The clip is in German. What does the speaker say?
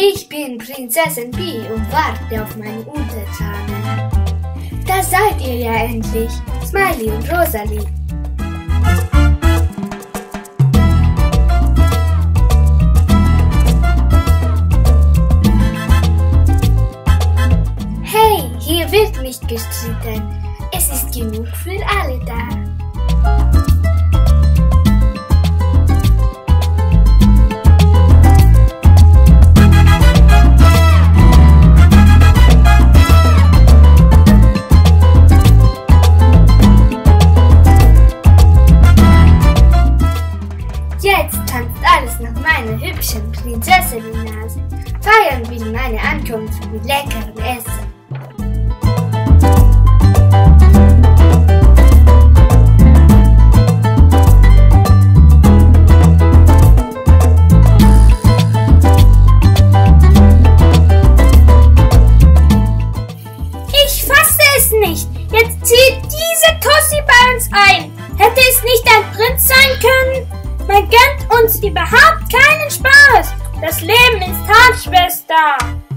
Ich bin Prinzessin Pi und warte auf meine Untertanen. Da seid ihr ja endlich, Smiley und Rosalie. Hey, hier wird nicht gestritten. Es ist genug für alle da. Jetzt tanzt alles nach meiner hübschen Prinzessinnennase. Feiern will meine Ankunft mit leckerem Essen. Ich fasse es nicht. Jetzt zieht diese Tussi bei uns ein. Hätte es nicht ein Prinz sein können? Man gönnt uns überhaupt keinen Spaß. Das Leben ist hart, Schwester.